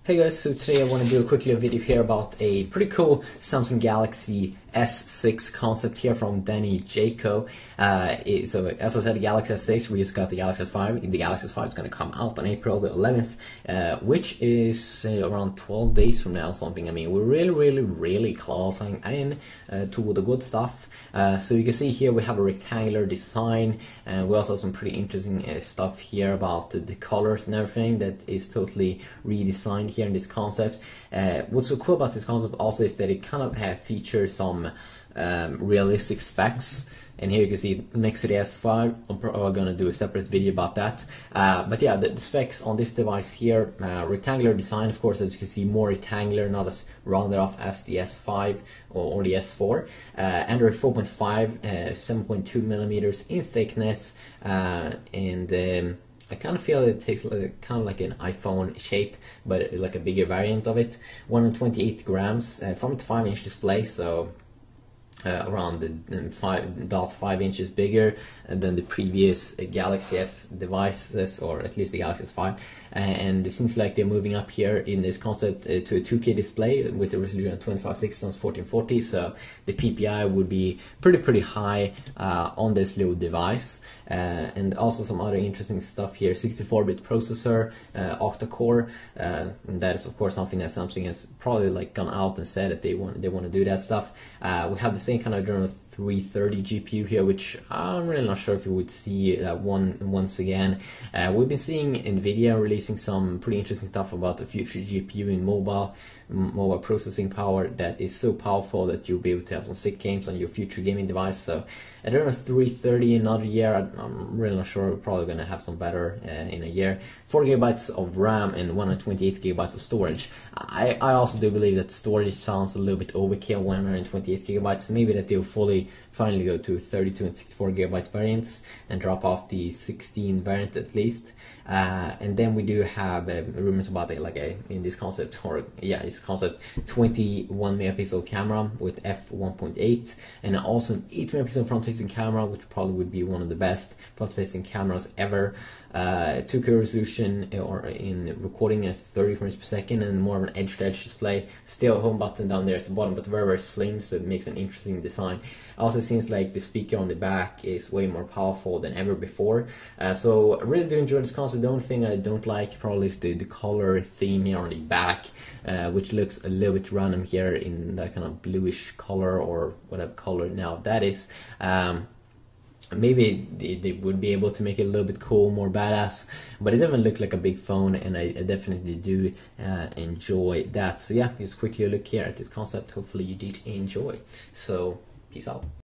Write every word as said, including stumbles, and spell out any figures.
Hey guys, so today I want to do a quick little video here about a pretty cool Samsung Galaxy S six concept here from Danny Jaco. Uh, it, so as I said, the Galaxy S six, we just got the Galaxy S five. The Galaxy S five is going to come out on April the eleventh, uh, which is uh, around twelve days from now or something. I mean, we're really, really, really closing in uh, to the good stuff. Uh, so you can see here we have a rectangular design, and we also have some pretty interesting uh, stuff here about the, the colors and everything that is totally redesigned here in this concept. Uh, what's so cool about this concept also is that it kind of have features some um, realistic specs, and here you can see next to the S five. I'm probably going to do a separate video about that, uh, but yeah, the, the specs on this device here, uh, rectangular design, of course, as you can see, more rectangular, not as rounded off as the S five or, or the S four. uh, Android four point five, uh, seven point two millimeters in thickness, uh, and um, I kind of feel it takes like, kind of like an iPhone shape, but like a bigger variant of it. one hundred twenty-eight grams, uh, from the five inch display, so uh, around the five point five inches bigger than the previous uh, Galaxy S devices, or at least the Galaxy S five. Uh, and it seems like they're moving up here in this concept uh, to a two K display with a resolution of twenty-five sixty by fourteen forty, so the P P I would be pretty pretty high uh, on this little device. Uh, and also some other interesting stuff here: sixty-four bit processor, uh, octa-core, uh, and that is of course something that Samsung has probably like gone out and said that they want they want to do that stuff. Uh, we have the same kind of Adreno three thirty G P U here, which I'm really not sure if we would see that one once again. Uh, we've been seeing Nvidia releasing some pretty interesting stuff about the future G P U in mobile mobile processing power that is so powerful that you'll be able to have some sick games on your future gaming device. So Adreno three thirty in another year, I'm really not sure. We're probably going to have some better uh, in a year. four gigabytes of RAM and one hundred twenty-eight gigabytes of storage. I, I also do believe that storage sounds a little bit overkill, one hundred twenty-eight gigabytes. Maybe that they'll fully finally go to thirty-two and sixty-four gigabyte variants and drop off the sixteen variant at least. Uh, and then we do have uh, rumors about it, like a, in this concept, or yeah, this concept, twenty-one megapixel camera with f one point eight, and also an eight megapixel front-facing camera, which probably would be one of the best front-facing cameras ever. Uh, two K resolution, or in recording at thirty frames per second, and more of an edge-to-edge display. Still a home button down there at the bottom, but very very slim, so it makes an interesting design. Also seems like the speaker on the back is way more powerful than ever before. Uh, so I really do enjoy this concept. The only thing I don't like probably is the, the color theme here on the back, uh, which looks a little bit random here in that kind of bluish color, or whatever color now that is. Um, Maybe they, they would be able to make it a little bit cool, more badass, but it doesn't look like a big phone, and I, I definitely do uh, enjoy that. So yeah, just quickly look here at this concept. Hopefully you did enjoy. So peace out.